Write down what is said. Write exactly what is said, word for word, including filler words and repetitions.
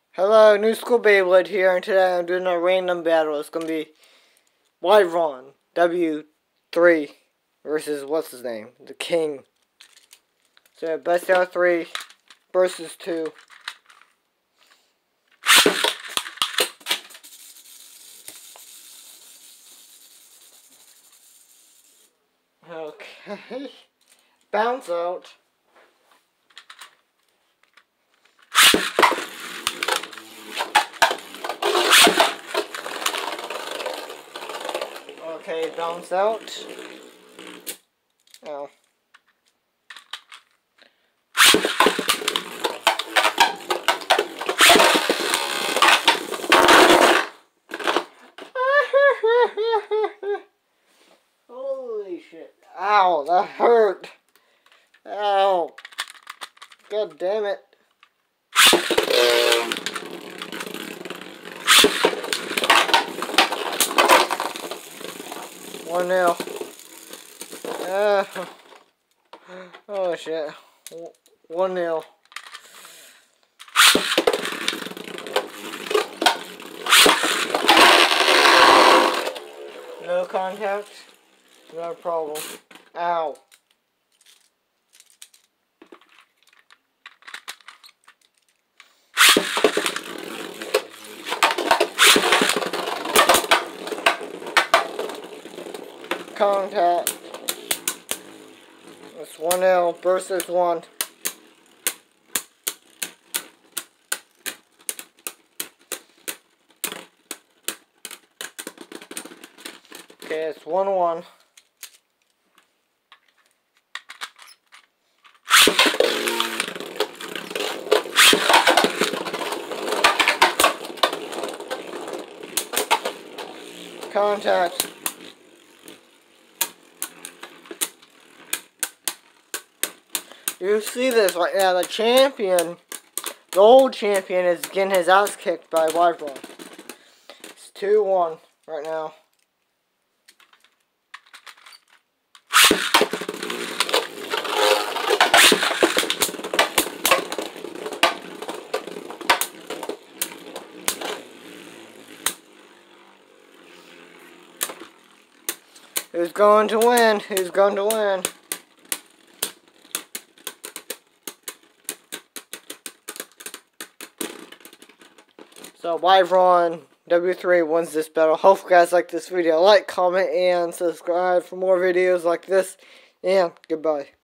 Hello, New School Beyblade here, and today I'm doing a random battle. It's gonna be Wyvern W three versus what's his name, the King. So best out of three versus two. Okay, bounce out. Okay, bounce out. Oh. Holy shit. Ow, that hurt. Ow. God damn it. One nil. Uh, oh shit. One nil. No contact. No problem. Ow. Contact. It's one nil versus one. Okay, it's one one. Contact. You see this right now, the champion, the old champion is getting his ass kicked by Wyvern. It's two one right now. Who's going to win? Who's going to win? So Wyvern W three wins this battle. Hope you guys like this video. Like, comment, and subscribe for more videos like this. And goodbye.